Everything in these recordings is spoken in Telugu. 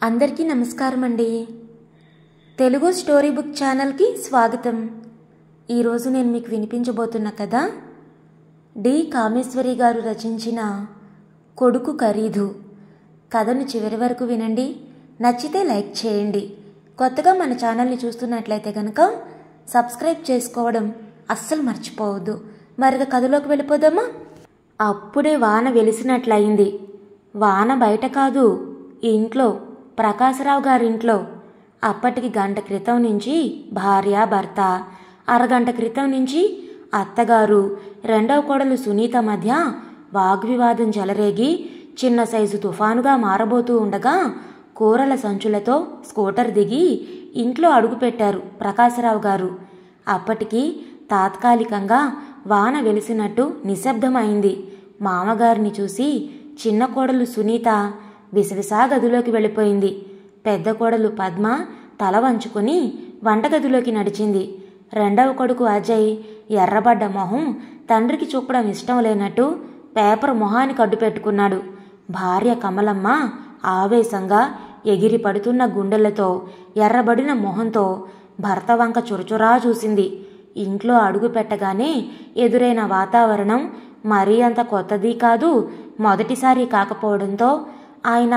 అందరికీ నమస్కారం అండి. తెలుగు స్టోరీ బుక్ ఛానల్కి స్వాగతం. ఈరోజు నేను మీకు వినిపించబోతున్న కథ డి కామేశ్వరి గారు రచించిన కొడుకు ఖరీదు. కథను చివరి వరకు వినండి. నచ్చితే లైక్ చేయండి. కొత్తగా మన ఛానల్ని చూస్తున్నట్లయితే కనుక సబ్స్క్రైబ్ చేసుకోవడం అస్సలు మర్చిపోవద్దు. మరిగా కథలోకి వెళ్ళిపోదామా? అప్పుడే వాన వెలిసినట్లయింది. వాన బయట కాదు, ఇంట్లో, ప్రకాశరావు గారింట్లో. అప్పటికి గంట క్రితం నుంచి భార్య భర్త, అరగంట క్రితం నుంచి అత్తగారు, రెండవ కోడలు సునీత మధ్య వాగ్వివాదం చెలరేగి చిన్న సైజు తుఫానుగా మారబోతూ ఉండగా కూరల సంచులతో స్కూటర్ దిగి ఇంట్లో అడుగుపెట్టారు ప్రకాశరావు గారు. అప్పటికి తాత్కాలికంగా వాన వెలిసినట్టు నిశ్శబ్దమైంది. మామగారిని చూసి చిన్న కోడలు సునీత విసవిసా గదిలోకి వెళ్ళిపోయింది. పెద్ద కోడలు పద్మ తల వంచుకొని వంటగదిలోకి నడిచింది. రెండవ కొడుకు అజయ్ ఎర్రబడ్డ మొహం తండ్రికి చూపడం ఇష్టం లేనట్టు పేపర్ మొహానికి అడ్డు పెట్టుకున్నాడు. భార్య కమలమ్మ ఆవేశంగా ఎగిరి పడుతున్న గుండెలతో ఎర్రబడిన మొహంతో భర్త వంక చురచురా చూసింది. ఇంట్లో అడుగు పెట్టగానే ఎదురైన వాతావరణం మరీ అంత కొత్తది కాదు, మొదటిసారి కాకపోవడంతో ఆయన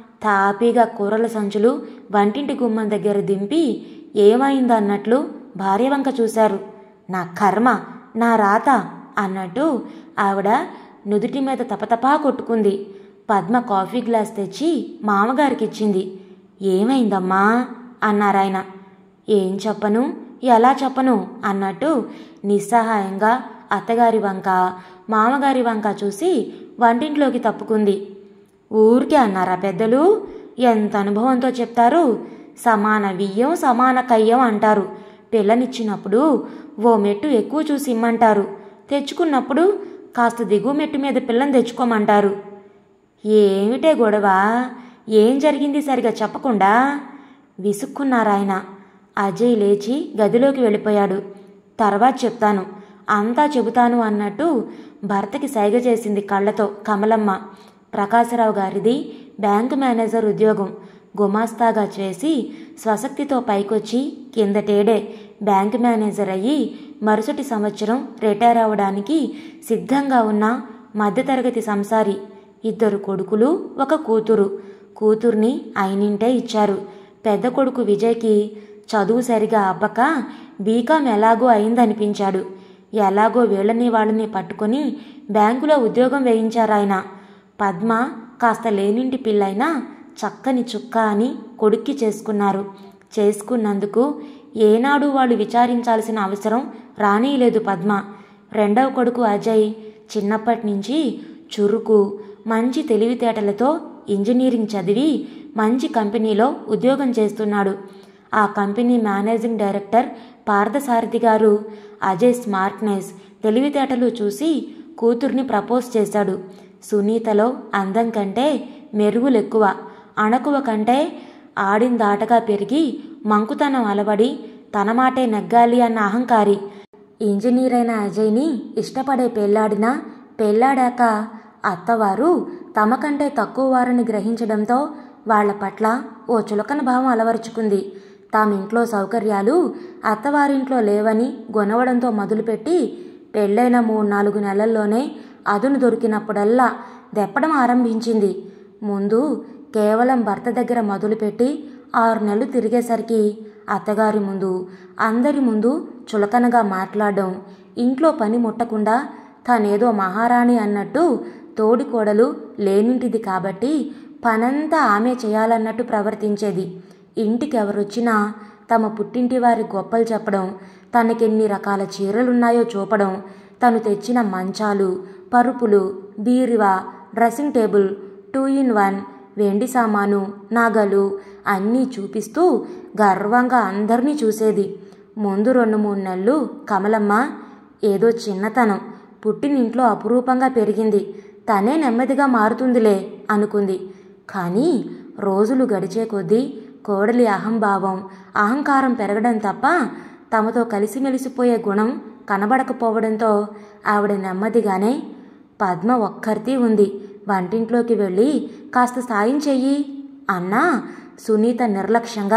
తాపీగా కూరల సంచులు వంటింటి గుమ్మం దగ్గర దింపి ఏమైందన్నట్లు భార్య వంక చూశారు. నా కర్మ, నా రాత అన్నట్టు ఆవిడ నుదుటి మీద తపతపా కొట్టుకుంది. పద్మ కాఫీ గ్లాస్ తెచ్చి మామగారికిచ్చింది. ఏమైందమ్మా అన్నారాయన. ఏం చెప్పను, ఎలా చెప్పను అన్నట్టు నిస్సహాయంగా అత్తగారి వంక మామగారి వంక చూసి వంటింట్లోకి తప్పుకుంది. ఊరికే అన్నారా పెద్దలు? ఎంత అనుభవంతో చెప్తారు. సమాన వియ్యం సమాన కయ్యం అంటారు. పిల్లనిచ్చినప్పుడు ఓ మెట్టు ఎక్కువ చూసి ఇమ్మంటారు. తెచ్చుకున్నప్పుడు కాస్త దిగువ మెట్టు మీద పిల్లని తెచ్చుకోమంటారు. ఏమిటే గొడవ? ఏం జరిగింది సరిగా చెప్పకుండా? విసుక్కున్నారాయన. అజయ్ లేచి గదిలోకి వెళ్ళిపోయాడు. తర్వాత చెప్తాను, అంతా చెబుతాను అన్నట్టు భర్తకి సైగ చేసింది కళ్ళతో కమలమ్మ. ప్రకాశరావు గారిది బ్యాంకు మేనేజర్ ఉద్యోగం. గుమాస్తాగా చేసి స్వశక్తితో పైకొచ్చి కిందటేడే బ్యాంకు మేనేజర్ అయ్యి మరుసటి సంవత్సరం రిటైర్ అవ్వడానికి సిద్ధంగా ఉన్న మధ్యతరగతి సంసారి. 2 కొడుకులు, 1 కూతురు. కూతుర్ని అయినింటే ఇచ్చారు. పెద్ద కొడుకు విజయ్కి చదువు సరిగా అబ్బక బీకాం ఎలాగో అయిందనిపించాడు. ఎలాగో వీళ్ళని వాళ్ళని పట్టుకొని బ్యాంకులో ఉద్యోగం వేయించారాయన. పద్మ కాస్త లేనింటి పిల్లైనా చక్కని చుక్క అని కొడుక్కి చేసుకున్నారు. చేసుకున్నందుకు ఏనాడు వాళ్ళు విచారించాల్సిన అవసరం రానీలేదు పద్మ. రెండవ కొడుకు అజయ్ చిన్నప్పటి నుంచి చురుకు, మంచి తెలివితేటలతో ఇంజనీరింగ్ చదివి మంచి కంపెనీలో ఉద్యోగం చేస్తున్నాడు. ఆ కంపెనీ మేనేజింగ్ డైరెక్టర్ పార్థసారథి గారు అజయ్ స్మార్ట్నెస్, తెలివితేటలు చూసి కూతుర్ని ప్రపోజ్ చేశాడు. సునీతలో అందం కంటే మెరుగులెక్కువ, అణకువ కంటే ఆడిందాటగా పెరిగి మంకుతనం అలవడి తన మాటే నెగ్గాలి అన్న అహంకారి. ఇంజనీర్ అయిన అజయ్ని ఇష్టపడే పెళ్లాడినా పెళ్లాడాక అత్తవారు తమకంటే తక్కువ వారిని గ్రహించడంతో వాళ్ల పట్ల ఓ చులకన భావం అలవరుచుకుంది. తామింట్లో సౌకర్యాలు అత్తవారింట్లో లేవని గొనవడంతో మొదలుపెట్టి పెళ్ళైన 3-4 నెలల్లోనే అదును దొరికినప్పుడల్లా దెప్పడం ఆరంభించింది. ముందు కేవలం భర్త దగ్గర మొదలుపెట్టి 6 నెలలు తిరిగేసరికి అత్తగారి ముందు, అందరి ముందు చులకనగా మాట్లాడడం, ఇంట్లో పని ముట్టకుండా తానేదో మహారాణి అన్నట్టు, తోడికోడలు లేనింటిది కాబట్టి పనంతా ఆమె చేయాలన్నట్టు ప్రవర్తించేది. ఇంటికెవరొచ్చినా తమ పుట్టింటి వారి గొప్పలు చెప్పడం, తనకెన్ని రకాల చీరలున్నాయో చూపడం, తను తెచ్చిన మంచాలు, పరుపులు, బీరువా, డ్రెస్సింగ్ టేబుల్, 2-in-1, వెండి సామాను, నగలు అన్నీ చూపిస్తూ గర్వంగా అందరినీ చూసేది. ముందు 2-3 నెలలు కమలమ్మ ఏదో చిన్నతనం, పుట్టినింట్లో అపురూపంగా పెరిగింది, తనే నెమ్మదిగా మారుతుందిలే అనుకుంది. కానీ రోజులు గడిచే కొద్దీ కోడలి అహంభావం, అహంకారం పెరగడం తప్ప తమతో కలిసిమెలిసిపోయే గుణం కనబడకపోవడంతో ఆవిడ నెమ్మదిగానే పద్మ ఒక్కర్తి ఉంది, వంటింట్లోకి వెళ్ళి కాస్త సాయం చెయ్యి అన్నా సునీత నిర్లక్ష్యంగా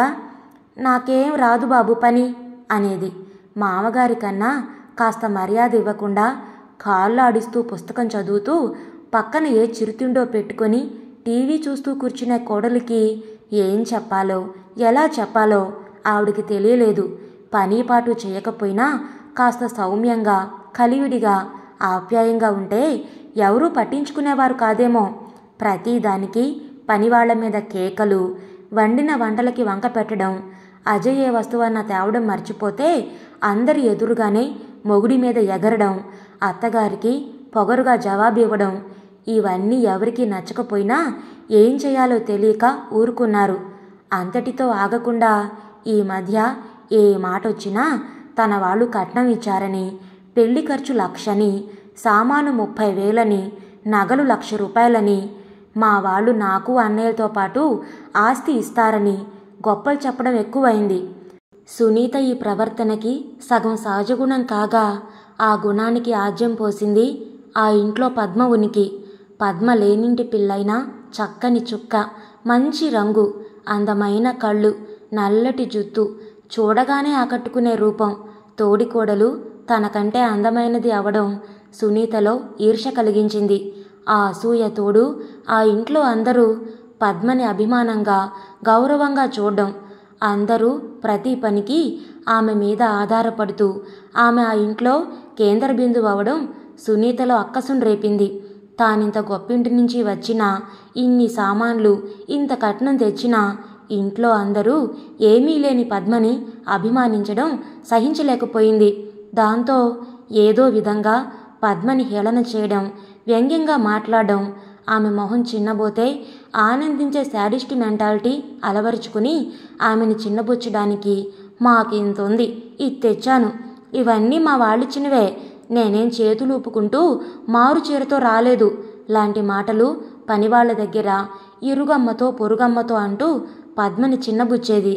నాకేం రాదు బాబు పని అనేది. మామగారి కన్నా కాస్త మర్యాద ఇవ్వకుండా కాళ్ళు ఆడిస్తూ పుస్తకం చదువుతూ పక్కన ఏ చిరుతిండో పెట్టుకొని టీవీ చూస్తూ కూర్చునే కోడలికి ఏం చెప్పాలో ఎలా చెప్పాలో ఆవిడికి తెలియలేదు. పనీపాటు చేయకపోయినా కాస్త సౌమ్యంగా కలివిడిగా ఆప్యాయంగా ఉంటే ఎవరూ పట్టించుకునేవారు కాదేమో. ప్రతిదానికి పనివాళ్ల మీద కేకలు, వండిన వంటలకి వంక పెట్టడం, అజయ్ ఏ వస్తువన్నా తేవడం మర్చిపోతే అందరి ఎదురుగానే మొగుడి మీద ఎగరడం, అత్తగారికి పొగరుగా జవాబు ఇవ్వడం, ఇవన్నీ ఎవరికీ నచ్చకపోయినా ఏం చేయాలో తెలియక ఊరుకున్నారు. అంతటితో ఆగకుండా ఈ మధ్య ఏ మాటొచ్చినా తన వాళ్ళు కట్నం ఇచ్చారని, పెళ్లి ఖర్చు 1,00,000 సామాను 30,000 నగలు 1,00,000 రూపాయలని, మా వాళ్ళు నాకు అన్నయ్యలతో పాటు ఆస్తి ఇస్తారని గొప్పలు చెప్పడం ఎక్కువైంది. సునీత ఈ ప్రవర్తనకి సగం సహజగుణం కాగా ఆ గుణానికి ఆజ్యం పోసింది ఆ ఇంట్లో పద్మ ఉనికి. పద్మ లేనింటి పిల్లైనా చక్కని చుక్క, మంచి రంగు, అందమైన కళ్ళు, నల్లటి జుత్తు, చూడగానే ఆకట్టుకునే రూపం. తోడికోడలు తనకంటే అందమైనది అవడం సునీతలో ఈర్ష్య కలిగించింది. ఆ అసూయ తోడు ఆ ఇంట్లో అందరూ పద్మని అభిమానంగా గౌరవంగా చూడడం, అందరూ ప్రతి పనికి ఆమె మీద ఆధారపడుతూ ఆమె ఆ ఇంట్లో కేంద్ర బిందువు అవడం సునీతలో అక్కసును రేపింది. తానింత గొప్పింటి నుంచి వచ్చినా, ఇన్ని సామాన్లు ఇంత కట్నం తెచ్చినా ఇంట్లో అందరూ ఏమీ లేని పద్మని అభిమానించడం సహించలేకపోయింది. దాంతో ఏదో విధంగా పద్మని హేళన చేయడం, వ్యంగ్యంగా మాట్లాడడం, ఆమె మొహం చిన్నబోతే ఆనందించే శాడిస్ట్ మెంటాలిటీ అలవరుచుకుని ఆమెను చిన్నబుచ్చడానికి మాకింతుంది, ఇది తెచ్చాను, ఇవన్నీ మా వాళ్ళిచ్చినవే, నేనేం చేతులు ఊపుకుంటూ మారు చీరతో రాలేదు లాంటి మాటలు పనివాళ్ల దగ్గర ఇరుగమ్మతో పొరుగమ్మతో అంటూ పద్మని చిన్నబుచ్చేది.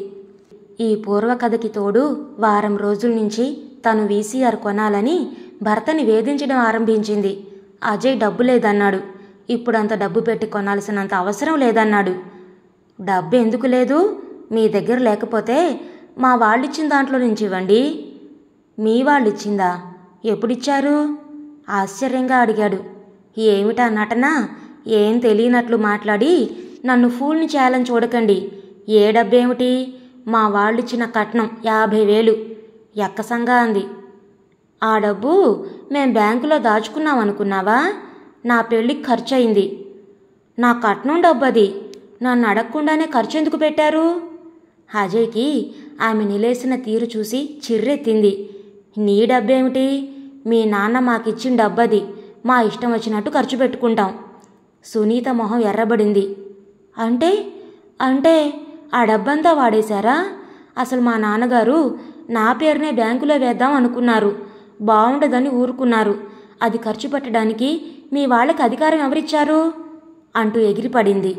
ఈ పూర్వకథకి తోడు వారం రోజుల నుంచి తను వీసీఆర్ కొనాలని భర్తని వేధించడం ఆరంభించింది. అజయ్ డబ్బు లేదన్నాడు. ఇప్పుడంత డబ్బు పెట్టి కొనాల్సినంత అవసరం లేదన్నాడు. డబ్బు ఎందుకు లేదు? మీ దగ్గర లేకపోతే మా వాళ్ళిచ్చిన దాంట్లో నుంచి ఇవ్వండి. మీ వాళ్ళిచ్చిందా? ఎప్పుడిచ్చారు? ఆశ్చర్యంగా అడిగాడు. ఏమిటా నటన? ఏం తెలియనట్లు మాట్లాడి నన్ను ఫూల్ని చేయాలని చూడకండి. ఏ డబ్బేమిటి? మా వాళ్ళిచ్చిన కట్నం 50,000 ఎక్కసంగా అంది. ఆ డబ్బు మేం బ్యాంకులో దాచుకున్నాం అనుకున్నావా? నా పెళ్ళికి ఖర్చు అయింది. నా కట్నం డబ్బు అది. నన్ను అడగకుండానే ఖర్చు ఎందుకు పెట్టారు? అజయ్కి ఆమె నిలేసిన తీరు చూసి చిర్రెత్తింది. నీ డబ్బేమిటి? మీ నాన్న మాకిచ్చిన డబ్బది. మా ఇష్టం వచ్చినట్టు ఖర్చు పెట్టుకుంటాం. సునీత మొహం ఎర్రబడింది. అంటే అంటే ఆ డబ్బంతా వాడేశారా? అసలు మా నాన్నగారు నా పేరునే బ్యాంకులో వేద్దాం అనుకున్నారు. బాగుండదని ఊరుకున్నారు. అది ఖర్చు పెట్టడానికి మీ వాళ్ళకి అధికారం ఎవరిచ్చారు? అంటూ ఎగిరిపడింది.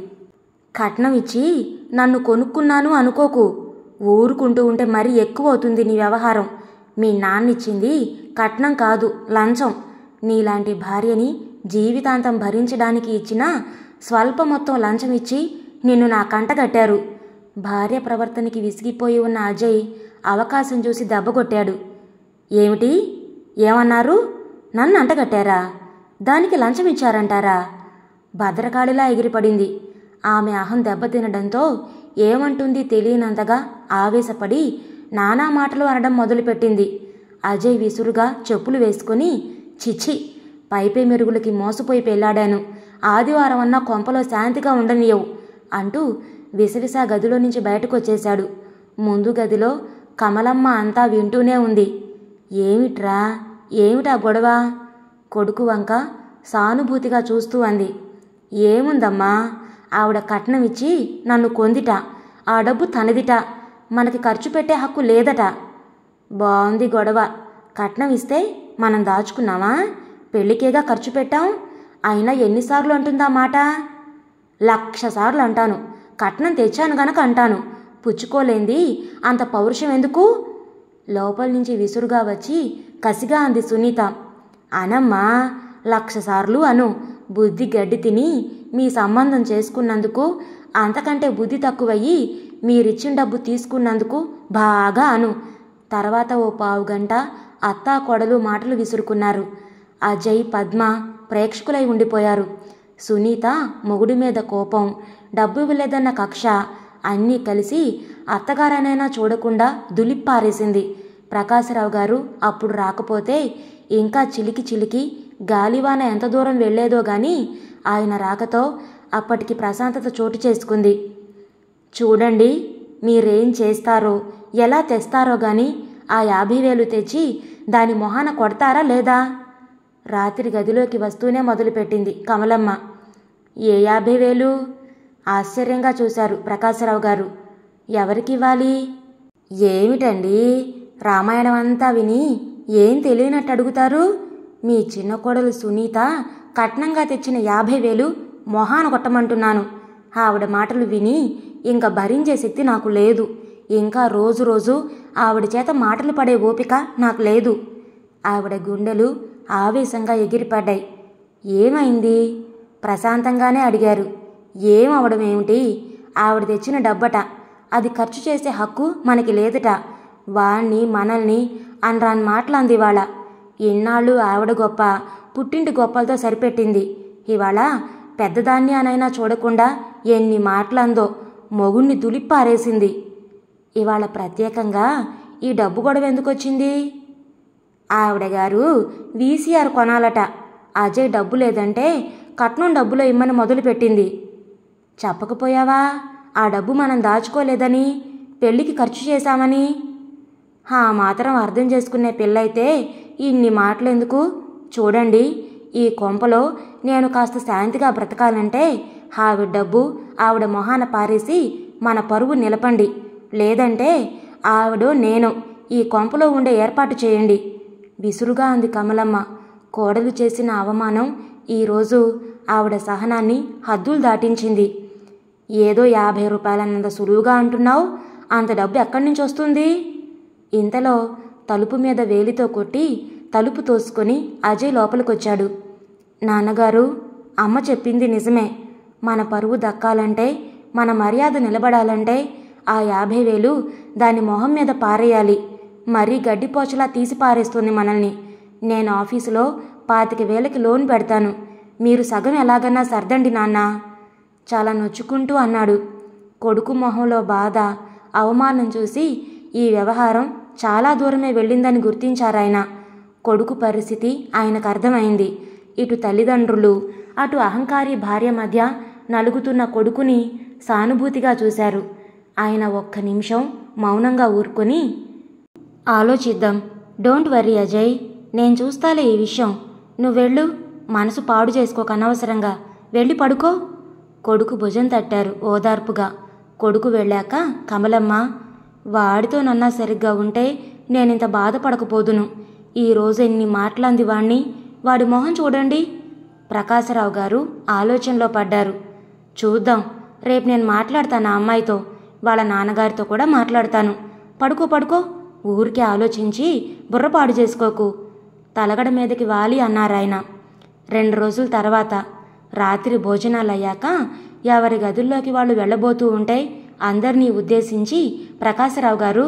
కట్నం ఇచ్చి నన్ను కొనుక్కున్నాను అనుకోకు. ఊరుకుంటూ ఉంటే మరీ ఎక్కువ అవుతుంది నీ వ్యవహారం. మీ నాన్నిచ్చింది కట్నం కాదు, లంచం. నీలాంటి భార్యని జీవితాంతం భరించడానికి ఇచ్చిన స్వల్ప మొత్తం లంచం ఇచ్చి నిన్ను నా కంట కట్టారు. భార్య ప్రవర్తనకి విసిగిపోయి ఉన్న అజయ్ అవకాశం చూసి దెబ్బకొట్టాడు. ఏమిటి? ఏమన్నారు? నన్ను అంటగట్టారా? దానికి లంచం ఇచ్చారంటారా? భద్రకాళిలా ఎగిరిపడింది. ఆమె అహం దెబ్బతినడంతో ఏమంటుంది తెలియనంతగా ఆవేశపడి నానా మాటలు అనడం మొదలుపెట్టింది. అజయ్ విసురుగా చెప్పులు వేసుకుని, చిచ్చి, పైపై మెరుగులకి మోసపోయి పెళ్లాడాను. ఆదివారం అన్నా కొంపలో శాంతిగా ఉండనియవు అంటూ విసవిస గదిలో నుంచి బయటకు వచ్చేశాడు. ముందు గదిలో కమలమ్మ అంతా వింటూనే ఉంది. ఏమిట్రా, ఏమిటా గొడవ? కొడుకు వంక సానుభూతిగా చూస్తూ అంది. ఏముందమ్మా, ఆవిడ కట్నం ఇచ్చి నన్ను కొందిట. ఆ డబ్బు తనదిట. మనకి ఖర్చు పెట్టే హక్కు లేదట. బాగుంది గొడవ. కట్నం ఇస్తే మనం దాచుకున్నామా? పెళ్ళికేగా ఖర్చు పెట్టాం. అయినా ఎన్నిసార్లు అంటుందా మాట? 1,00,000 సార్లు అంటాను. కట్నం తెచ్చాను గనక అంటాను. పుచ్చుకోలేంది అంత పౌరుషం ఎందుకు? లోపల నుంచి విసురుగా వచ్చి కసిగా అంది సునీత. అనమ్మా, 1,00,000 సార్లు అను. బుద్ధి గడ్డి తిని మీ సంబంధం చేసుకున్నందుకు అంతకంటే బుద్ధి తక్కువయ్యి మీరిచ్చిన డబ్బు తీసుకున్నందుకు బాగా అను. తర్వాత ఓ పావుగంట అత్తా కొడలు మాటలు విసురుకున్నారు. అజయ్, పద్మ ప్రేక్షకులై ఉండిపోయారు. సునీత మొగుడి మీద కోపం, డబ్బు ఇవ్వలేదన్న కక్ష అన్నీ కలిసి అత్తగారనైనా చూడకుండా దులిప్పారేసింది. ప్రకాశరావు గారు అప్పుడు రాకపోతే ఇంకా చిలికి చిలికి గాలివాన ఎంత దూరం వెళ్లేదో గాని ఆయన రాకతో అప్పటికి ప్రశాంతత చోటు చేసుకుంది. చూడండి, మీరేం చేస్తారో ఎలా తెస్తారో గాని ఆ 50,000 తెచ్చి దాని మొహాన కొడతారా లేదా? రాత్రి గదిలోకి వస్తూనే మొదలుపెట్టింది కమలమ్మ. ఏ 50,000? ఆశ్చర్యంగా చూశారు ప్రకాశరావు గారు. ఎవరికివ్వాలి? ఏమిటండి, రామాయణం అంతా విని ఏం తెలియనట్టు అడుగుతారు? మీ చిన్న కోడలు సునీత కట్నంగా తెచ్చిన 50,000 మొహాన కొట్టమంటున్నాను. ఆవిడ మాటలు విని ఇంకా భరించే శక్తి నాకు లేదు. ఇంకా రోజు రోజు ఆవిడ చేత మాటలు పడే ఓపిక నాకు లేదు. ఆవిడ గుండెలు ఆవేశంగా ఎగిరిపడ్డాయి. ఏమైంది? ప్రశాంతంగానే అడిగారు. ఏం అవడమేమిటి? ఆవిడ తెచ్చిన డబ్బట, అది ఖర్చు చేసే హక్కు మనకి లేదట. వాణ్ణి మనల్ని అనరాని మాటలంది ఇవాళ. ఇన్నాళ్ళు ఆవిడ గొప్ప, పుట్టింటి గొప్పలతో సరిపెట్టింది. ఇవాళ పెద్దదాన్ని అనైనా చూడకుండా ఎన్ని మాటలందో, మొగుణ్ణి దులిప్పారేసింది. ఇవాళ ప్రత్యేకంగా ఈ డబ్బు గొడవ ఎందుకొచ్చింది? ఆవిడ గారు వీసీఆర్ కొనాలట. అజయ్ డబ్బు లేదంటే కట్నం డబ్బులో ఇమ్మని మొదలుపెట్టింది. చెప్పకపోయావా? ఆ డబ్బు మనం దాచుకోలేదని, పెళ్లికి ఖర్చు చేశామని. ఆ మాత్రం అర్థం చేసుకునే పిల్లయితే ఇన్ని మాటలెందుకు? చూడండి, ఈ కొంపలో నేను కాస్త శాంతిగా బ్రతకాలంటే ఆవిడ డబ్బు ఆవిడ మొహాన పారేసి మన పరువు నిలపండి. లేదంటే ఆవిడో నేను ఈ కొంపలో ఉండే ఏర్పాటు చేయండి. విసురుగా అంది కమలమ్మ. కోడలు చేసిన అవమానం ఈరోజు ఆవిడ సహనాన్ని హద్దులు దాటించింది. ఏదో 50 రూపాయలన్నంత సులువుగా అంటున్నావు, అంత డబ్బు ఎక్కడి నుంచి వస్తుంది? ఇంతలో తలుపు మీద వేలితో కొట్టి తలుపు తోసుకొని అజయ్ లోపలికొచ్చాడు. నాన్నగారు, అమ్మ చెప్పింది నిజమే. మన పరువు దక్కాలంటే, మన మర్యాద నిలబడాలంటే ఆ 50,000 దాని మొహం మీద పారేయాలి. మరీ గడ్డిపోచలా తీసి పారేస్తుంది మనల్ని. నేను ఆఫీసులో 25,000కి లోన్ పెడతాను. మీరు సగం ఎలాగన్నా సర్దండి నాన్న. చాలా నొచ్చుకుంటూ అన్నాడు. కొడుకు మొహంలో బాధ, అవమానం చూసి ఈ వ్యవహారం చాలా దూరమే వెళ్ళిందని గుర్తించారాయన. కొడుకు పరిస్థితి ఆయనకు అర్థమైంది. ఇటు తల్లిదండ్రులు, అటు అహంకారి భార్య మధ్య నలుగుతున్న కొడుకుని సానుభూతిగా చూశారు. ఆయన ఒక్క నిమిషం మౌనంగా ఊరుకొని, ఆలోచిద్దాం. డోంట్ వర్రీ అజయ్, నేను చూస్తాలే ఈ విషయం. నువ్వెళ్ళు, మనసు పాడు చేసుకోక అనవసరంగా. వెళ్ళి పడుకో. కొడుకు భుజం తట్టారు ఓదార్పుగా. కొడుకు వెళ్ళాక కమలమ్మ, వాడితో నన్నా సరిగ్గా ఉంటే నేనింత బాధపడకపోదును. ఈరోజు ఎన్ని మాటలంది వాణ్ణి, వాడి మొహం చూడండి. ప్రకాశరావు గారు ఆలోచనలో పడ్డారు. చూద్దాం, రేపు నేను మాట్లాడతాను ఆ అమ్మాయితో, వాళ్ళ నాన్నగారితో కూడా మాట్లాడతాను. పడుకో పడుకో, ఊరికే ఆలోచించి బుర్రపాడు చేసుకోకు. తలగడ మీదకి వాలి అన్నారాయన. 2 రోజుల తర్వాత రాత్రి భోజనాలయ్యాక ఎవరి గదుల్లోకి వాళ్ళు వెళ్ళబోతూ ఉంటే అందరినీ ఉద్దేశించి ప్రకాశరావు గారు,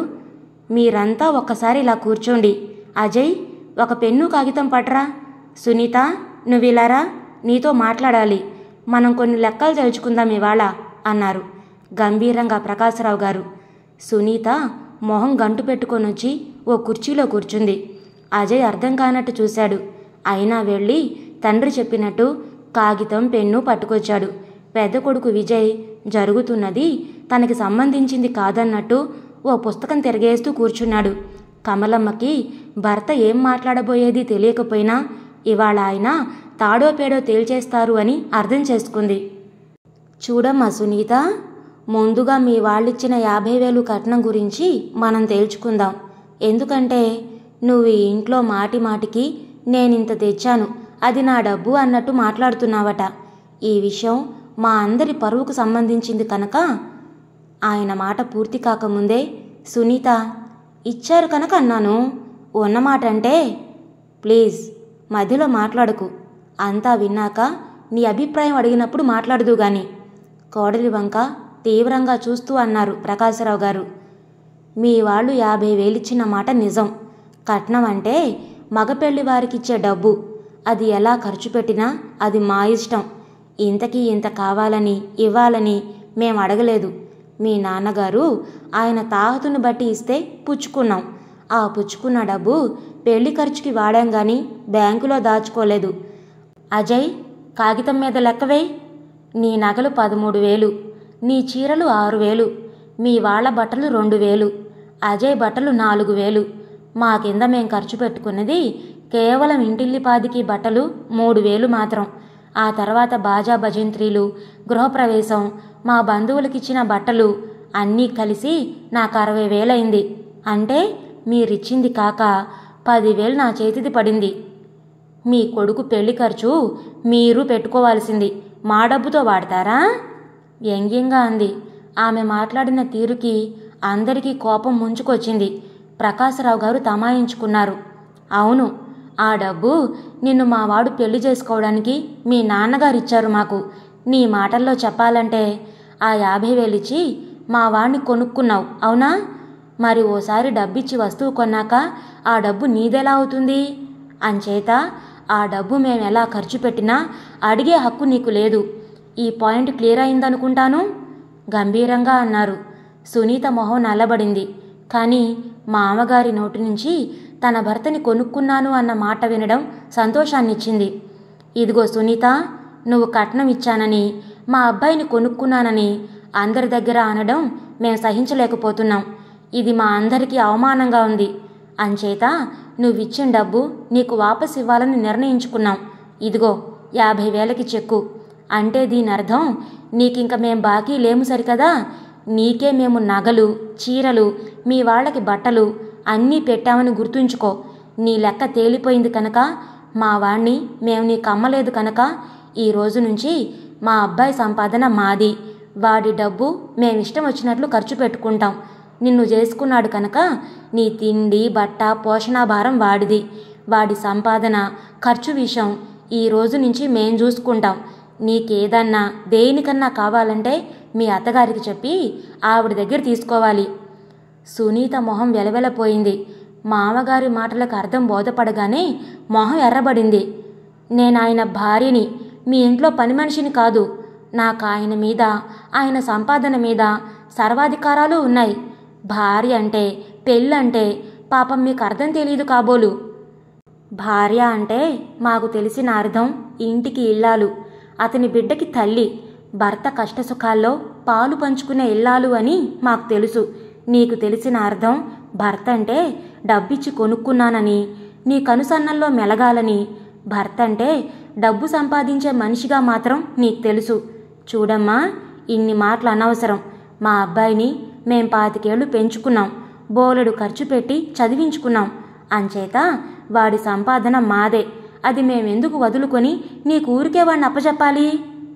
మీరంతా ఒక్కసారి ఇలా కూర్చోండి. అజయ్, ఒక పెన్ను కాగితం పట్రా. సునీత, నువ్విలారా, నీతో మాట్లాడాలి. మనం కొన్ని లెక్కలు తెలుసుకుందాం ఇవాళ అన్నారు గంభీరంగా ప్రకాశరావు గారు. సునీత మొహం గంటు పెట్టుకొనొచ్చి ఓ కుర్చీలో కూర్చుంది. అజయ్ అర్థం కానట్టు చూశాడు. అయినా వెళ్ళి తండ్రి చెప్పినట్టు కాగితం పెన్ను పట్టుకొచ్చాడు. పెద్ద కొడుకు విజయ్ జరుగుతున్నది తనకి సంబంధించింది కాదన్నట్టు ఓ పుస్తకం తిరగేస్తూ కూర్చున్నాడు. కమలమ్మకి భర్త ఏం మాట్లాడబోయేది తెలియకపోయినా ఇవాళ ఆయన తాడో పేడో తేల్చేస్తారు అని అర్థం చేసుకుంది. చూడమ్మా సునీత, ముందుగా మీ వాళ్ళిచ్చిన 50,000 కట్నం గురించి మనం తేల్చుకుందాం. ఎందుకంటే నువ్వు ఈ ఇంట్లో మాటి మాటికి నేనింత తెచ్చాను, అది నా డబ్బు అన్నట్టు మాట్లాడుతున్నావట. ఈ విషయం మా అందరి పరువుకు సంబంధించింది కనుక. ఆయన మాట పూర్తి కాకముందే సునీత, ఇచ్చారు కనుక అన్నాను, ఉన్నమాట అంటే. ప్లీజ్ మధ్యలో మాట్లాడకు. అంతా విన్నాక నీ అభిప్రాయం అడిగినప్పుడు మాట్లాడదు గాని. కోడలి వంక తీవ్రంగా చూస్తూ అన్నారు ప్రకాశరావు గారు. మీ వాళ్ళు 50,000 ఇచ్చిన మాట నిజం. కట్నం అంటే మగపెళ్లి వారికిచ్చే డబ్బు. అది ఎలా ఖర్చు పెట్టినా అది మా ఇష్టం. ఇంతకీ ఇంత కావాలని ఇవ్వాలని మేం అడగలేదు. మీ నాన్నగారు ఆయన తాహతును బట్టి ఇస్తే పుచ్చుకున్నాం. ఆ పుచ్చుకున్న డబ్బు పెళ్లి ఖర్చుకి వాడాం గాని బ్యాంకులో దాచుకోలేదు. అజయ్, కాగితం మీద లెక్కవేయ్. నీ నగలు 13,000, నీ చీరలు 6,000, మీ వాళ్ళ బట్టలు 2,000, అజయ్ బట్టలు 4,000. మా కింద మేం ఖర్చు పెట్టుకున్నది కేవలం ఇంటిల్లిపాదికి బట్టలు 3,000 మాత్రం. ఆ తర్వాత బాజా భజంత్రీలు, గృహప్రవేశం, మా బంధువులకిచ్చిన బట్టలు అన్నీ కలిసి నాకు 60,000 అయింది. అంటే మీరిచ్చింది కాక 10,000 నా చేతిది పడింది. మీ కొడుకు పెళ్లి ఖర్చు మీరు పెట్టుకోవాల్సింది. మా డబ్బుతో వాడతారా? వ్యంగ్యంగా అంది. ఆమె మాట్లాడిన తీరుకి అందరికీ కోపం ముంచుకొచ్చింది. ప్రకాశరావు గారు తమాయించుకున్నారు. అవును, ఆ డబ్బు నిన్ను మా వాడు పెళ్లి చేసుకోవడానికి మీ నాన్నగారు ఇచ్చారు మాకు. నీ మాటల్లో చెప్పాలంటే ఆ 50,000 ఇచ్చి మా వాడిని కొనుక్కున్నావు, అవునా? మరి ఓసారి డబ్బిచ్చి వస్తువు కొన్నాక ఆ డబ్బు నీదెలా అవుతుంది? అంచేత ఆ డబ్బు మేమెలా ఖర్చు పెట్టినా అడిగే హక్కు నీకు లేదు. ఈ పాయింట్ క్లియర్ అయిందనుకుంటాను గంభీరంగా అన్నారు. సునీత మొహం నల్లబడింది. కానీ మామగారి నోటి నుంచి తన భర్తని కొనుక్కున్నాను అన్న మాట వినడం సంతోషాన్నిచ్చింది. ఇదిగో సునీత, నువ్వు కట్నం ఇచ్చానని మా అబ్బాయిని కొనుక్కున్నానని అందరి దగ్గర అనడం మేం సహించలేకపోతున్నాం. ఇది మా అందరికీ అవమానంగా ఉంది. అంచేత నువ్విచ్చిన డబ్బు నీకు వాపస్ ఇవ్వాలని నిర్ణయించుకున్నాం. ఇదిగో 50,000కి చెక్కు. అంటే దీని అర్థం నీకింక మేం బాకీ లేము సరికదా. నీకే మేము నగలు, చీరలు, మీ వాళ్ళకి బట్టలు అన్నీ పెట్టామని గుర్తుంచుకో. నీ లెక్క తేలిపోయింది కనుక మా వాణ్ణి మేము నీకు అమ్మలేదు కనుక ఈ రోజు నుంచి మా అబ్బాయి సంపాదన మాది. వాడి డబ్బు మేమిష్టం వచ్చినట్లు ఖర్చు పెట్టుకుంటాం. నిన్ను చేసుకున్నాడు కనుక నీ తిండి, బట్ట, పోషణాభారం వాడిది. వాడి సంపాదన, ఖర్చు విషయం ఈ రోజు నుంచి మేం చూసుకుంటాం. నీకేదన్నా దేనికన్నా కావాలంటే మీ అత్తగారికి చెప్పి ఆవిడ దగ్గర తీసుకోవాలి. సునీత మొహం వెలవెలపోయింది. మామగారి మాటలకు అర్థం బోధపడగానే మొహం ఎర్రబడింది. నేనాయన భార్యని, మీ ఇంట్లో పని మనిషిని కాదు. నాకు ఆయన మీద, ఆయన సంపాదన మీద సర్వాధికారాలు ఉన్నాయి. భార్య అంటే, పెళ్ళంటే పాపం మీకు అర్థం తెలియదు కాబోలు. భార్య అంటే మాకు తెలిసిన అర్థం ఇంటికి ఇల్లాలు, అతని బిడ్డకి తల్లి, భర్త కష్టసుఖాల్లో పాలు పంచుకునే ఇల్లాలు అని మాకు తెలుసు. నీకు తెలిసిన అర్థం భర్త అంటే డబ్బిచ్చి కొనుక్కున్నానని, నీ కనుసన్నల్లో మెలగాలని. భర్త అంటే డబ్బు సంపాదించే మనిషిగా మాత్రం నీకు తెలుసు. చూడమ్మా, ఇన్ని మాటలు అనవసరం. మా అబ్బాయిని మేం 25 ఏళ్లు పెంచుకున్నాం, బోలెడు ఖర్చు పెట్టి చదివించుకున్నాం. అంచేత వాడి సంపాదన మాదే. అది మేమెందుకు వదులుకొని నీకు ఊరికే వాడిని అప్పచెప్పాలి?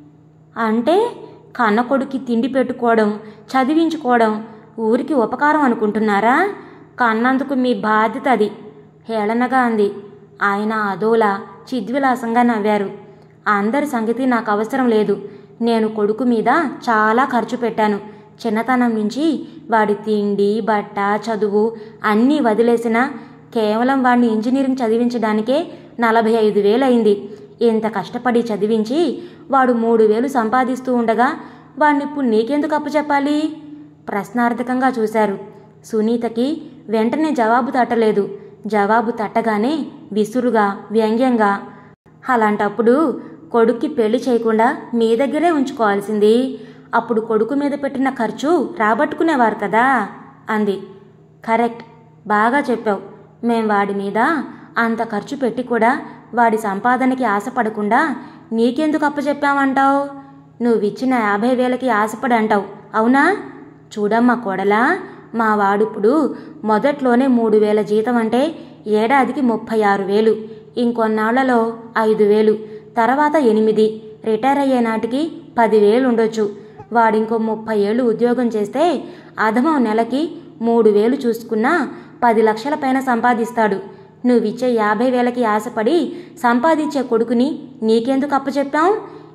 అంటే కన్న కొడుక్కి తిండి పెట్టుకోవడం, చదివించుకోవడం ఊరికి ఉపకారం అనుకుంటున్నారా? కన్నందుకు మీ బాధ్యత అది హేళనగా అంది. ఆయన అదోలా చిద్విలాసంగా నవ్వారు. అందరి సంగతి నాకు అవసరం లేదు. నేను కొడుకు మీద చాలా ఖర్చు పెట్టాను. చిన్నతనం నుంచి వాడి తిండి, బట్ట, చదువు అన్నీ వదిలేసినా కేవలం వాడిని ఇంజనీరింగ్ చదివించడానికే 45,000 అయింది. ఇంత కష్టపడి చదివించి వాడు 3,000 సంపాదిస్తూ ఉండగా వాడినిప్పుడు నీకెందుకు అప్పచెప్పాలి? ప్రశ్నార్థకంగా చూశారు. సునీతకి వెంటనే జవాబు తట్టలేదు. జవాబు తట్టగానే విసురుగా, వ్యంగ్యంగా, అలాంటప్పుడు కొడుక్కి పెళ్లి చేయకుండా మీ దగ్గరే ఉంచుకోవాల్సింది. అప్పుడు కొడుకు మీద పెట్టిన ఖర్చు రాబట్టుకునేవారు కదా అంది. కరెక్ట్, బాగా చెప్పావు. మేం వాడి మీద అంత ఖర్చు పెట్టి కూడా వాడి సంపాదనకి ఆశపడకుండా నీకెందుకు అప్పచెప్పామంటావు? నువ్విచ్చిన 50,000కి ఆశపడి అంటావు, అవునా? చూడమ్మా కోడలా, మా వాడిప్పుడు మొదట్లోనే 3,000 జీతం అంటే ఏడాదికి 36,000, ఇంకొన్నాళ్లలో 5,000, తర్వాత 8, రిటైర్ అయ్యే నాటికి 10,000 ఉండొచ్చు. వాడింకో 30 ఏళ్ళు ఉద్యోగం చేస్తే అధమం నెలకి 3,000 చూసుకున్నా 10 లక్షల పైన సంపాదిస్తాడు. నువ్విచ్చే 50,000కి ఆశపడి సంపాదించే కొడుకుని నీకెందుకు అప్పచెప్పాం?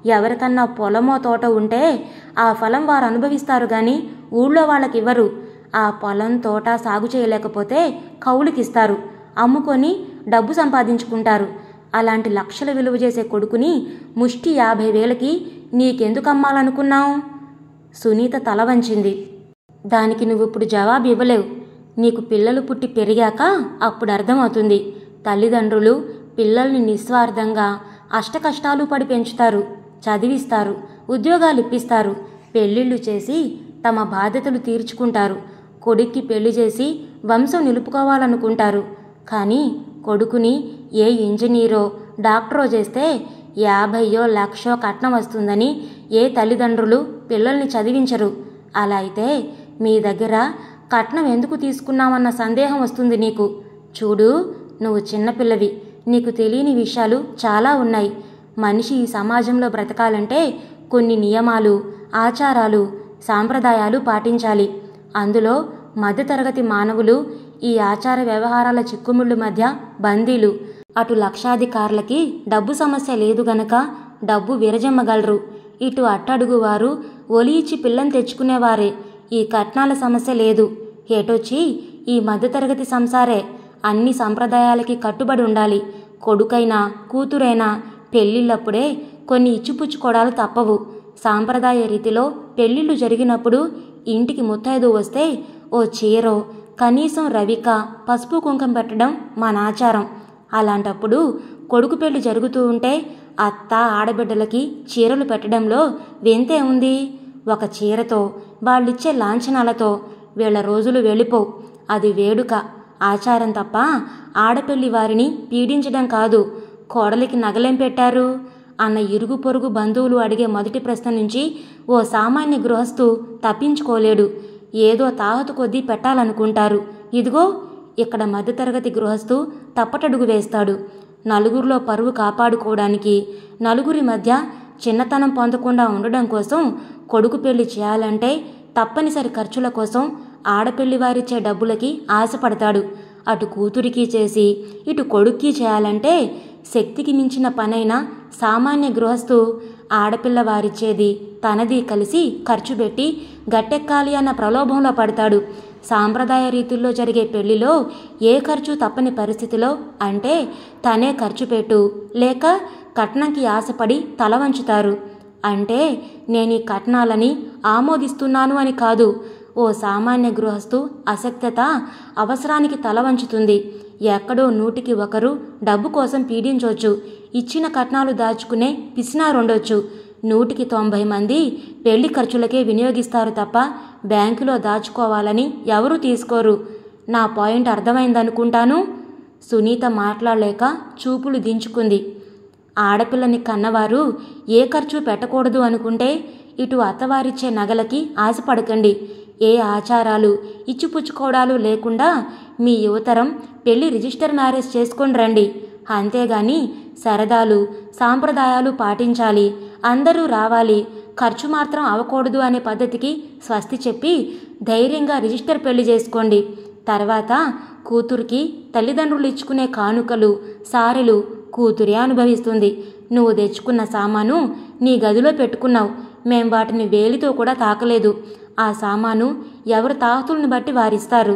ఎవరికన్నా పొలమో తోట ఉంటే ఆ ఫలం వారు అనుభవిస్తారు గాని ఊళ్ళో వాళ్ళకివ్వరు. ఆ పొలం తోట సాగు చేయలేకపోతే కౌలుకిస్తారు, అమ్ముకొని డబ్బు సంపాదించుకుంటారు. అలాంటి లక్షల విలువ చేసే కొడుకుని ముష్టి 50,000కి నీకెందుకు అమ్మాలనుకున్నావు? సునీత తల వంచింది. దానికి నువ్విప్పుడు జవాబు ఇవ్వలేవు. నీకు పిల్లలు పుట్టి పెరిగాక అప్పుడు అర్థమవుతుంది. తల్లిదండ్రులు పిల్లల్ని నిస్వార్థంగా అష్టకష్టాలు పడి పెంచుతారు, చదివిస్తారు, ఉద్యోగాలు ఇప్పిస్తారు, పెళ్ళిళ్ళు చేసి తమ బాధ్యతలు తీర్చుకుంటారు. కొడుక్కి పెళ్లి చేసి వంశం నిలుపుకోవాలనుకుంటారు. కానీ కొడుకుని ఏ ఇంజనీరో డాక్టరో చేస్తే 50,000 1,00,000 కట్నం వస్తుందని ఏ తల్లిదండ్రులు పిల్లల్ని చదివించరు. అలా అయితే మీ దగ్గర కట్నం ఎందుకు తీసుకున్నామన్న సందేహం వస్తుంది నీకు. చూడు, నువ్వు చిన్నపిల్లవి, నీకు తెలియని విషయాలు చాలా ఉన్నాయి. మనిషి ఈ సమాజంలో బ్రతకాలంటే కొన్ని నియమాలు, ఆచారాలు, సాంప్రదాయాలు పాటించాలి. అందులో మధ్యతరగతి మానవులు ఈ ఆచార వ్యవహారాల చిక్కుముళ్ళు మధ్య బందీలు. అటు లక్షాధికారులకి డబ్బు సమస్య లేదు గనక డబ్బు విరజమ్మగలరు. ఇటు అట్టడుగు వారు ఒలి ఇచ్చి పిల్లని తెచ్చుకునేవారే. ఈ కట్నాల సమస్య లేదు. ఏటొచ్చి ఈ మధ్యతరగతి సంసారే. అన్ని సంప్రదాయాలకి కట్టుబడి ఉండాలి. కొడుకైనా కూతురైనా పెళ్ళిళ్ళప్పుడే కొన్ని ఇచ్చిపుచ్చుకోవడాలు తప్పవు. సాంప్రదాయ రీతిలో పెళ్ళిళ్ళు జరిగినప్పుడు ఇంటికి ముత్తైదు వస్తే ఓ చీరో కనీసం రవిక పసుపు కుంకం పెట్టడం మన ఆచారం. అలాంటప్పుడు కొడుకు పెళ్లి జరుగుతూ ఉంటే అత్త ఆడబిడ్డలకి చీరలు పెట్టడంలో వింతే ఉంది. ఒక చీరతో వాళ్ళిచ్చే లాంఛనాలతో వీళ్ళ రోజులు వెళ్ళిపోవు. అది వేడుక, ఆచారం తప్ప ఆడపెళ్లి వారిని పీడించడం కాదు. కోడలికి నగలేం పెట్టారు అన్న ఇరుగు పొరుగు బంధువులు అడిగే మొదటి ప్రశ్న నుంచి ఓ సామాన్య గృహస్థు తప్పించుకోలేడు. ఏదో తాహతు కొద్దీ పెట్టాలనుకుంటారు. ఇదిగో ఇక్కడ మధ్యతరగతి గృహస్థు తప్పటడుగు వేస్తాడు. నలుగురిలో పరువు కాపాడుకోవడానికి, నలుగురి మధ్య చిన్నతనం పొందకుండా ఉండడం కోసం కొడుకు పెళ్లి చేయాలంటే తప్పనిసరి ఖర్చుల కోసం ఆడపెళ్లి వారిచ్చే డబ్బులకి ఆశపడతాడు. అటు కూతురికి చేసి ఇటు కొడుక్కి చేయాలంటే శక్తికి మించిన పనైనా సామాన్య గృహస్థు ఆడపిల్ల వారిచ్చేది తనది కలిసి ఖర్చు పెట్టి గట్టెక్కాలి అన్న ప్రలోభంలో పడతాడు. సాంప్రదాయ రీతుల్లో జరిగే పెళ్లిలో ఏ ఖర్చు తప్పని పరిస్థితిలో అంటే తనే ఖర్చు పెట్టు లేక కట్నంకి ఆశపడి తల వంచుతారు. అంటే నేను ఈ కట్నాలని ఆమోదిస్తున్నాను అని కాదు. ఓ సామాన్య గృహస్థు అశక్తత అవసరానికి తల వంచుతుంది. ఎక్కడో 100కి 1 డబ్బు కోసం పీడించవచ్చు. ఇచ్చిన కట్నాలు దాచుకునే పిసినారుండొచ్చు. 100కి 90 మంది పెళ్లి ఖర్చులకే వినియోగిస్తారు తప్ప బ్యాంకులో దాచుకోవాలని ఎవరూ తీసుకోరు. నా పాయింట్ అర్థమైందనుకుంటాను. సునీత మాట్లాడలేక చూపులు దించుకుంది. ఆడపిల్లని కన్నవారు ఏ ఖర్చు పెట్టకూడదు అనుకుంటే ఇటు అత్తవారిచ్చే నగలకి ఆశపడకండి. ఏ ఆచారాలు ఇచ్చిపుచ్చుకోవడాలు లేకుండా మీ యువతరం పెళ్లి రిజిస్టర్ మ్యారేజ్ చేసుకొని రండి. అంతేగాని సరదాలు సాంప్రదాయాలు పాటించాలి, అందరూ రావాలి, ఖర్చు మాత్రం అవ్వకూడదు అనే పద్ధతికి స్వస్తి చెప్పి ధైర్యంగా రిజిస్టర్ పెళ్లి చేసుకోండి. తర్వాత కూతురికి తల్లిదండ్రులు ఇచ్చుకునే కానుకలు సారెలు కూతురే అనుభవిస్తుంది. నువ్వు తెచ్చుకున్న సామాను నీ గదిలో పెట్టుకున్నావు. మేం వాటిని వేలితో కూడా తాకలేదు. ఆ సామాను ఎవరి తాహతుల్ని బట్టి వారిస్తారు.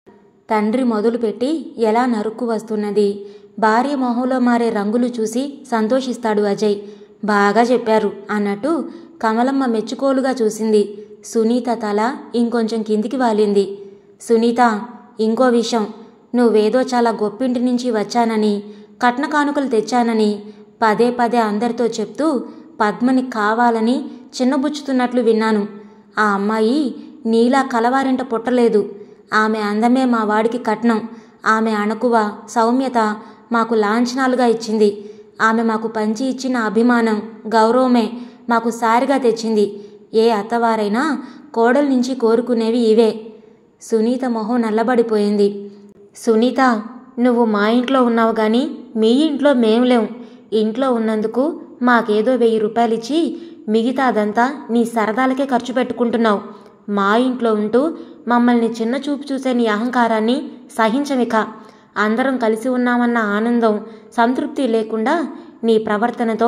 తండ్రి మొదలుపెట్టి ఎలా నరుక్కు వస్తున్నది, భార్య మొహంలో మారే రంగులు చూసి సంతోషిస్తాడు అజయ్. బాగా చెప్పారు అన్నట్టు కమలమ్మ మెచ్చుకోలుగా చూసింది. సునీత తల ఇంకొంచెం కిందికి వాలింది. సునీత, ఇంకో విషయం. నువ్వేదో చాలా గొప్పింటి నుంచి వచ్చానని, కట్న కానుకలు తెచ్చానని పదే పదే అందరితో చెప్తూ పద్మని కావాలని చిన్నబుచ్చుతున్నట్లు విన్నాను. ఆ అమ్మాయి నీలా కలవారింట పుట్టలేదు. ఆమె అందమే మా వాడికి కట్నం. ఆమె అణకువ సౌమ్యత మాకు లాంఛనాలుగా ఇచ్చింది. ఆమె మాకు పంచి ఇచ్చిన అభిమానం గౌరవమే మాకు సారిగా తెచ్చింది. ఏ అత్తవారైనా కోడల నుంచి కోరుకునేవి ఇవే. సునీత మొహం నల్లబడిపోయింది. సునీత, నువ్వు మా ఇంట్లో ఉన్నావు కానీ మీ ఇంట్లో మేం లేం. ఇంట్లో ఉన్నందుకు మాకేదో 1000 రూపాయలు ఇచ్చి మిగతాదంతా నీ సరదాలకే ఖర్చు పెట్టుకుంటున్నావు. మా ఇంట్లో ఉంటూ మమ్మల్ని చిన్న చూపు చూసే నీ అహంకారాన్ని సహించమిక. అందరం కలిసి ఉన్నామన్న ఆనందం సంతృప్తి లేకుండా నీ ప్రవర్తనతో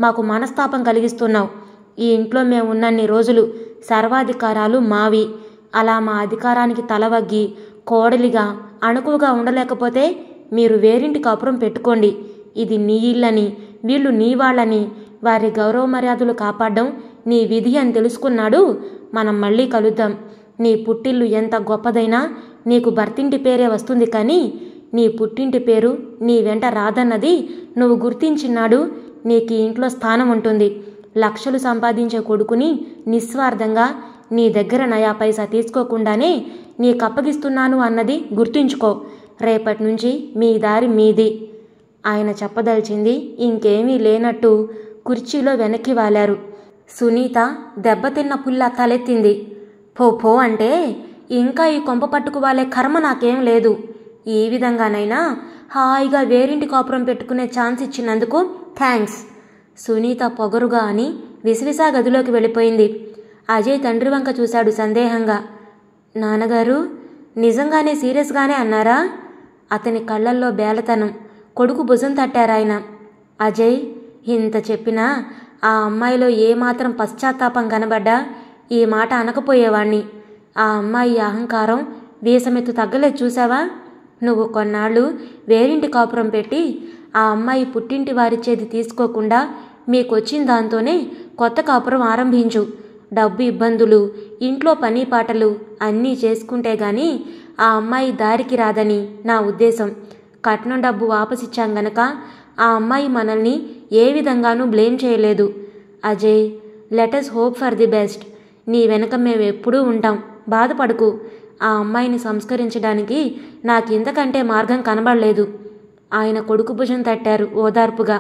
మాకు మనస్తాపం కలిగిస్తున్నావు. ఈ ఇంట్లో మేము ఉన్నన్ని రోజులు సర్వాధికారాలు మావి. అలా మా అధికారానికి తలవగ్గి కోడలిగా అణుకువగా ఉండలేకపోతే మీరు వేరింటి కాపురం పెట్టుకోండి. ఇది నీ ఇల్లని, వీళ్ళు నీ వాళ్ళని, వారి గౌరవ మర్యాదలు కాపాడడం నీ విధి అని తెలుసుకున్నాడు. మనం మళ్ళీ కలుద్దాం. నీ పుట్టిల్లు ఎంత గొప్పదైనా నీకు భర్తింటి పేరే వస్తుంది, కానీ నీ పుట్టింటి పేరు నీ వెంట రాదన్నది నువ్వు గుర్తించినాడు నీకు ఇంట్లో స్థానం ఉంటుంది. లక్షలు సంపాదించే కొడుకుని నిస్వార్థంగా నీ దగ్గర నయా పైసా తీసుకోకుండానే నీకు అప్పగిస్తున్నాను అన్నది గుర్తుంచుకో. రేపటి నుంచి మీ దారి మీది. ఆయన చెప్పదలిచింది ఇంకేమీ లేనట్టు కుర్చీలో వెనక్కి వాలారు. సునీత దెబ్బతిన్న పుల్ల తలెత్తింది. పో అంటే ఇంకా ఈ కొంప పట్టుకు వాలే కర్మ నాకేం లేదు. ఈ విధంగానైనా హాయిగా వేరింటి కాపురం పెట్టుకునే ఛాన్స్ ఇచ్చినందుకు థ్యాంక్స్. సునీత పొగరుగా అని విసివిసా గదిలోకి వెళ్ళిపోయింది. అజయ్ తండ్రి వంక చూశాడు సందేహంగా. నాన్నగారు నిజంగానే సీరియస్గానే అన్నారా? అతని కళ్ళల్లో బేలతనం. కొడుకు భుజం తట్టారాయన. అజయ్, ఇంత చెప్పినా ఆ అమ్మాయిలో ఏమాత్రం పశ్చాత్తాపం కనబడ్డా ఈ మాట అనకపోయేవాణ్ణి. ఆ అమ్మాయి అహంకారం వీసమెత్తు తగ్గలేదు చూసావా? నువ్వు కొన్నాళ్ళు వేరింటి కాపురం పెట్టి ఆ అమ్మాయి పుట్టింటి వారిచ్చేది తీసుకోకుండా మీకొచ్చిన దాంతోనే కొత్త కాపురం ఆరంభించు. డబ్బు ఇబ్బందులు, ఇంట్లో పని పాటలు అన్నీ చేసుకుంటే గాని ఆ అమ్మాయి దారికి రాదని నా ఉద్దేశం. కట్నం డబ్బు వాపసిచ్చాం గనక ఆ అమ్మాయి మనల్ని ఏ విధంగానూ బ్లేమ్ చేయలేదు. Ajay, let's hope for the best. నీ వెనక మేము ఎప్పుడూ ఉంటాం. బాధపడకు. ఆ అమ్మాయిని సంస్కరించడానికి నాకింతకంటే మార్గం కనబడలేదు. ఆయన కొడుకు భుజం తట్టారు ఓదార్పుగా.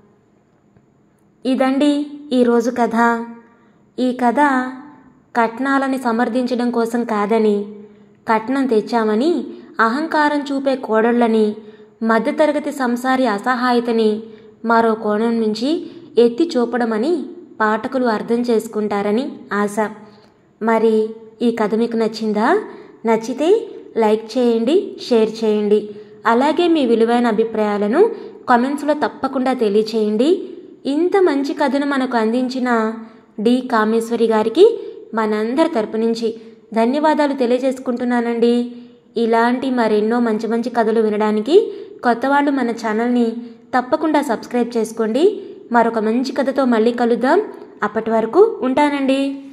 ఇదండి ఈరోజు కథ. ఈ కథ కట్నాలని సమర్థించడం కోసం కాదని, కట్నం తెచ్చామని అహంకారం చూపే కోడళ్ళని, మధ్యతరగతి సంసారి అసహాయతని మరో కోణం నుంచి ఎత్తి చూపడమని పాఠకులు అర్థం చేసుకుంటారని ఆశ. మరి ఈ కథ మీకు నచ్చిందా? నచ్చితే లైక్ చేయండి, షేర్ చేయండి. అలాగే మీ విలువైన అభిప్రాయాలను కామెంట్స్లో తప్పకుండా తెలియచేయండి. ఇంత మంచి కథను మనకు అందించిన డి కామేశ్వరి గారికి మనందరి తరపు నుంచి ధన్యవాదాలు తెలియజేసుకుంటున్నానండి. ఇలాంటి మరెన్నో మంచి మంచి కథలు వినడానికి కొత్త వాళ్ళు మన ఛానల్ని తప్పకుండా సబ్స్క్రైబ్ చేసుకోండి. మరొక మంచి కథతో మళ్ళీ కలుద్దాం. అప్పటి వరకు ఉంటానండి.